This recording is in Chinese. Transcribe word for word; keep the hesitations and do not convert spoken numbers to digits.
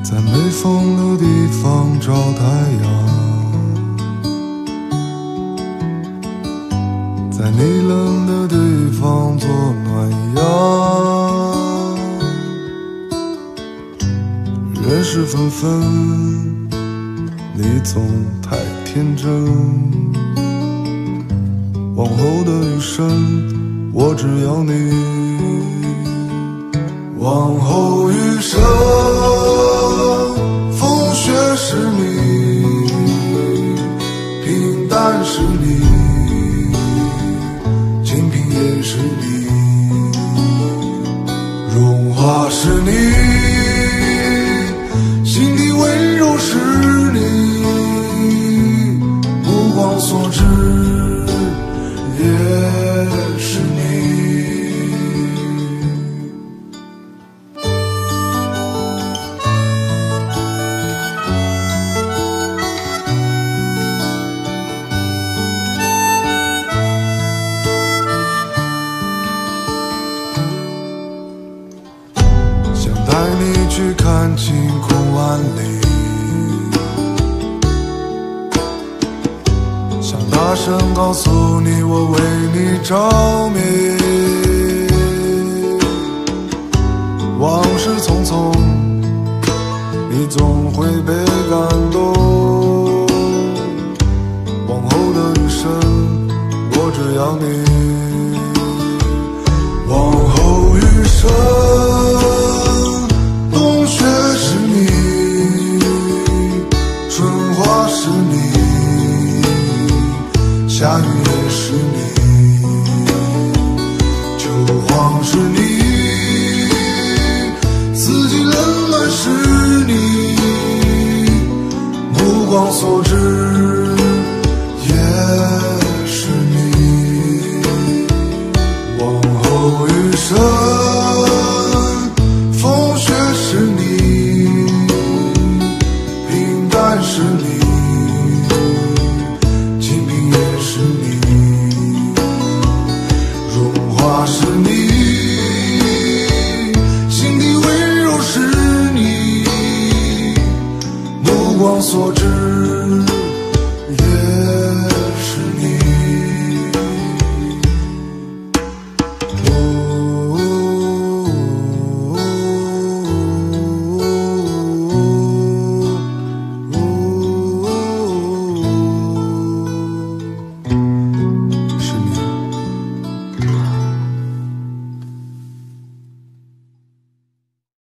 在没风的地方找太阳，在你冷的地方做暖阳。人事纷纷，你总太天真。往后的余生，我只要你。往后余生，风雪是你，平淡是你，清贫也是你，荣华是你，心底温柔是你，目光所至也是你。去看晴空万里，想大声告诉你我为你着迷。往事匆匆，你总会被感动。往后的余生，我只要你。往后余生，冬雪是你，春花是你，夏雨也是你，秋黄是你，四季冷暖是你，目光所至也是你。往后余生，是你，清贫也是你，荣华是你，心底温柔是你，目光所至